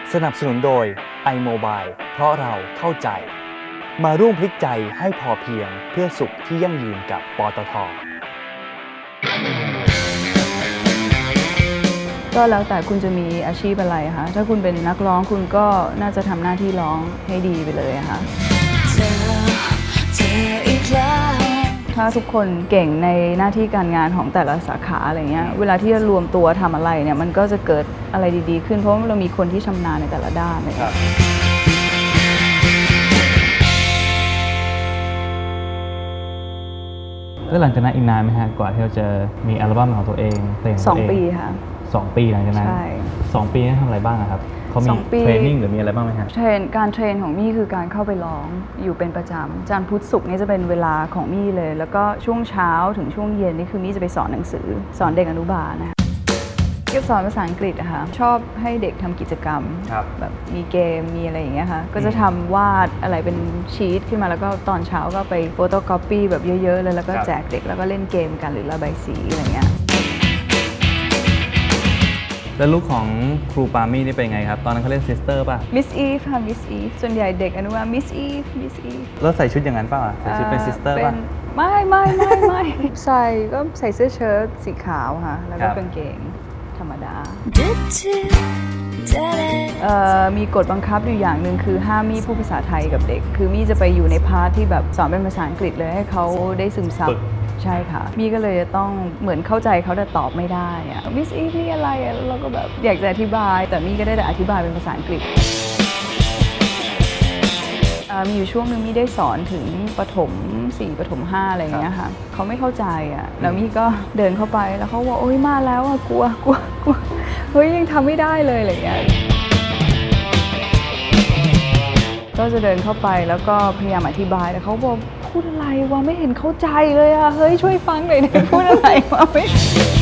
สนับสนุนโดย iMobile เพราะเราเข้าใจมาร่วมพลิกใจให้พอเพียงเพื่อสุขที่ยั่งยืนกับปตท. ก็แล้วแต่คุณจะมีอาชีพอะไรคะถ้าคุณเป็นนักร้องคุณก็น่าจะทำหน้าที่ร้องให้ดีไปเลยค่ะถ้าทุกคนเก่งในหน้าที่การงานของแต่ละสาขาอะไรเงี้ยเวลาที่จะรวมตัวทำอะไรเนี่ยมันก็จะเกิดอะไรดีๆขึ้นเพราะว่าเรามีคนที่ชำนาญในแต่ละด้านเลยแล้วหลังจากนั้นอีกนานไหมฮะกว่าที่เราจะมีอัลบั้มของตัวเองเพลงของตัวเอง 2 ปีค่ะ 2 ปีหลังจากนั้น2 ปีนั้นทำอะไรบ้างครับเขามีเทรนนิ่งหรือมีอะไรบ้างไหมครับการเทรนของมี่คือการเข้าไปร้องอยู่เป็นประจำจันทร์พุธศุกร์นี่จะเป็นเวลาของมี่เลยแล้วก็ช่วงเช้าถึงช่วงเย็นนี่คือมี่จะไปสอนหนังสือสอนเด็กอนุบาลนะคะเกี่ยวสอนภาษาอังกฤษอะค่ะชอบให้เด็กทำกิจกรรมแบบมีเกมมีอะไรอย่างเงี้ยค่ะก็จะทำวาดอะไรเป็นชีทขึ้นมาแล้วก็ตอนเช้าก็ไปโฟโต้ก๊อปปี้แบบเยอะๆเลยแล้วก็แจกเด็กแล้วก็เล่นเกมกันหรือระบายสีอะไรเงี้ยแล้วลูกของครูปามี่นี่เป็นไงครับตอนนั้นเขาเล่นซิสเตอร์ป่ะมิสอีฟค่ะมิสอีฟส่วนใหญ่เด็กอนุบาลมิสอีฟแล้วใส่ชุดอย่างนั้นป่ะใส่ชุดเป็นซิสเตอร์ป่ะไม่ใส่เสื้อเชิ้ตสีขาวค่ะแล้วก็กางเกงธรรมดามีกฎบังคับอยู่อย่างหนึ่งคือห้ามมี่พูดภาษาไทยกับเด็กคือมี่จะไปอยู่ในพาร์ทที่แบบสอนเป็นภาษาอังกฤษเลยให้เขาได้ซึมซับใช่ค่ะมี่ก็เลยจะต้องเหมือนเข้าใจเขาแต่ตอบไม่ได้อะมิสอีนี่อะไรอะเราก็แบบอยากจะอธิบายแต่มี่ก็ได้แต่อธิบายเป็นภาษาอังกฤษมีอยู่ช่วงนึงมี่ได้สอนถึงประถม4ประถม5อะไรอย่างเงี้ยค่ะเขาไม่เข้าใจอ่ะแล้วมี่ก็เดินเข้าไปแล้วเขาบอกโอ๊ยมาแล้วอ่ะกลัวเฮ้ยยังทำไม่ได้เลยอะไรอย่างเงี้ยก็จะเดินเข้าไปแล้วก็พยายามอธิบายแต่เขาบอกพูดอะไรวะไม่เห็นเข้าใจเลยอ่ะเฮ้ยช่วยฟังหน่อยพูดอะไรวะไม่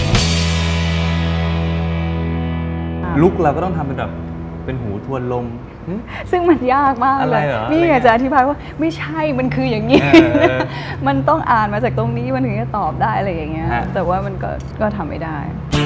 ลุกเราก็ต้องทำเป็นแบบเป็นหูทวนลมซึ่งมันยากมากเลยนี่อยากจะอธิบายว่าไม่ใช่มันคืออย่างนี้มันต้องอ่านมาจากตรงนี้มันถึงจะตอบได้อะไรอย่างเงี้ยแต่ว่ามันก็ทำไม่ได้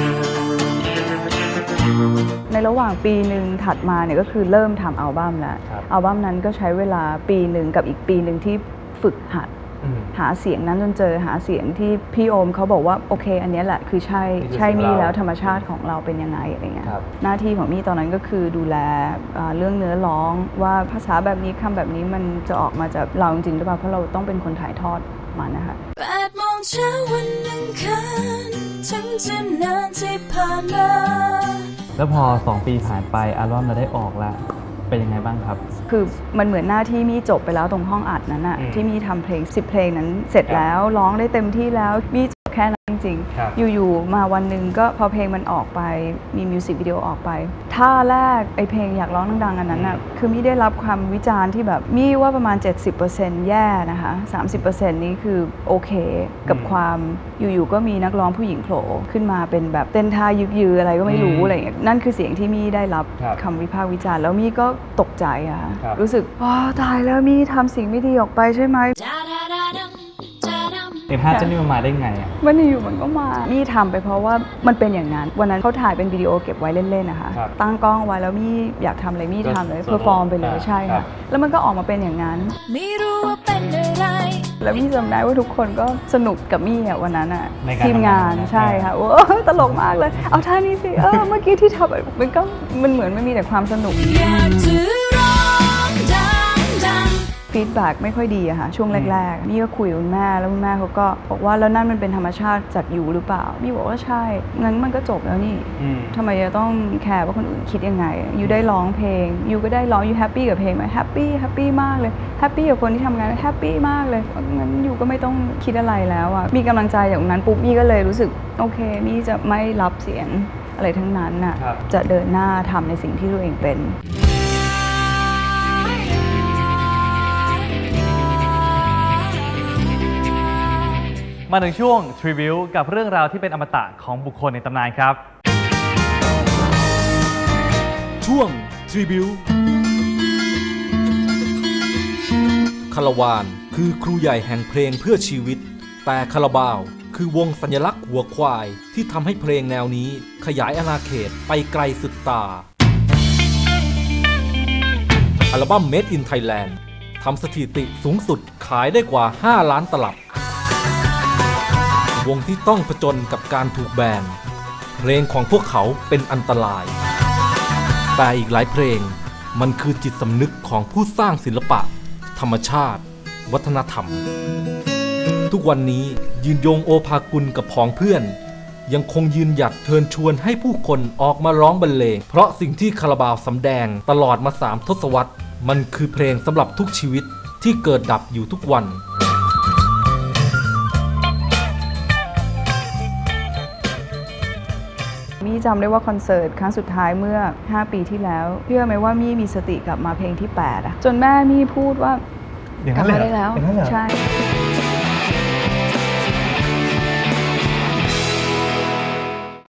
ในระหว่างปีหนึ่งถัดมาเนี่ยก็คือเริ่มทำอัลบั้มแล้วอัลบั้มนั้นก็ใช้เวลาปีหนึ่งกับอีกปีหนึ่งที่ฝึกหัดหาเสียงนั้นจนเจอหาเสียงที่พี่โอมเขาบอกว่าโอเคอันนี้แหละคือใช่มี่แล้วธรรมชาติของเราเป็นยังไงอะไรเงี้ยหน้าที่ของมี่ตอนนั้นก็คือดูแลเรื่องเนื้อร้องว่าภาษาแบบนี้คำแบบนี้มันจะออกมาจากเราจริงหรือเปล่าเพราะเราต้องเป็นคนถ่ายทอดมันนะคะ8 โมงเช้าวันอังคารถึงจะนานที่ผ่านมาแล้วพอ2 ปีผ่านไปอัลบั้มเราได้ออกแล้วเป็นยังไงบ้างครับคือมันเหมือนหน้าที่มี่จบไปแล้วตรงห้องอัดนั้นอะที่มี่ทำเพลง10 เพลงนั้นเสร็จแล้วร้องได้เต็มที่แล้วมี่จบแค่นั้นจริงๆอยู่ๆมาวันหนึ่งก็พอเพลงมันออกไปมีมิวสิกวิดีโอออกไปท่าแรกไอเพลงอยากร้องดังๆอันนั้นอะคือมี่ได้รับความวิจารณ์ที่แบบมี่ว่าประมาณ 70% แย่นะคะ 30% นี้คือโอเคกับความอยู่ๆก็มีนักร้องผู้หญิงโผล่ขึ้นมาเป็นแบบเต้นท่ายึกยืออะไรก็ไม่รู้อะไรอย่างเงี้ยนั่นคือเสียงที่มี่ได้รับคำวิพากษ์วิจารณ์แล้วมี่ก็ตกใจอะรู้สึกตายแล้วมี่ทำสิ่งไม่ดีออกไปใช่ไหมภาพจะนี่มันมาได้ไงอ่ะมันอยู่มันก็มามี่ทำไปเพราะว่ามันเป็นอย่างนั้นวันนั้นเขาถ่ายเป็นวิดีโอเก็บไว้เล่นๆนะคะตั้งกล้องไว้แล้วมี่อยากทำอะไรมี่ทำเลยเพอร์ฟอร์มไปเลยใช่ค่ะแล้วมันก็ออกมาเป็นอย่างนั้นไม่รู้ว่าเป็นอะไรแล้วมี่จำได้ว่าทุกคนก็สนุกกับมี่อ่ะวันนั้นอ่ะทีมงานใช่ค่ะโอ้ตลกมากเลยเอาท่านี้สิเมื่อกี้ที่ทำมันเหมือนไม่มีแต่ความสนุกฟีดแบ็กไม่ค่อยดีอะค่ะช่วงแรกๆมี่ก็คุยกับคุณแม่แล้วคุณแม่เขาก็บอกว่าแล้วนั่นมันเป็นธรรมชาติจากยูหรือเปล่ามี่บอกว่าใช่งั้นมันก็จบแล้วนี่ทำไมจะต้องแคร์ว่าคนอื่นคิดยังไงยูได้ร้องเพลงยูก็ได้ร้องยูแฮปปี้กับเพลงไหมแฮปปี้มากเลยแฮปปี้กับคนที่ทำงานแฮปปี้มากเลยงั้นยูก็ไม่ต้องคิดอะไรแล้วอะมีกำลังใจจากนั้นปุ๊บมี่ก็เลยรู้สึกโอเคมี่จะไม่รับเสียงอะไรทั้งนั้นน่ะจะเดินหน้าทำในสิ่งที่ตัวเองเป็นมาถึงช่วง Tribute กับเรื่องราวที่เป็นอมตะของบุคคลในตำนานครับช่วง Tribute คาราวานคือครูใหญ่แห่งเพลงเพื่อชีวิตแต่คาราบาวคือวงสัญลักษณ์หัวควายที่ทำให้เพลงแนวนี้ขยายอาณาเขตไปไกลสุดตาอัลบั้ม Made in Thailand ทำสถิติสูงสุดขายได้กว่า 5 ล้านตลับวงที่ต้องผจญกับการถูกแบนเพลงของพวกเขาเป็นอันตรายแต่อีกหลายเพลงมันคือจิตสำนึกของผู้สร้างศิลปะธรรมชาติวัฒนธรรมทุกวันนี้ยืนยงโอภากุลกับพ้องเพื่อนยังคงยืนหยัดเชิญชวนให้ผู้คนออกมาร้องบรรเลงเพราะสิ่งที่คาราบาวสำแดงตลอดมา3 ทศวรรษมันคือเพลงสำหรับทุกชีวิตที่เกิดดับอยู่ทุกวันมี่จำได้ว่าคอนเสิร์ตครั้งสุดท้ายเมื่อ5 ปีที่แล้วเชื่อไหมว่ามี่มีสติกลับมาเพลงที่8จนแม่มี่พูดว่ากลับมาได้แล้วใช่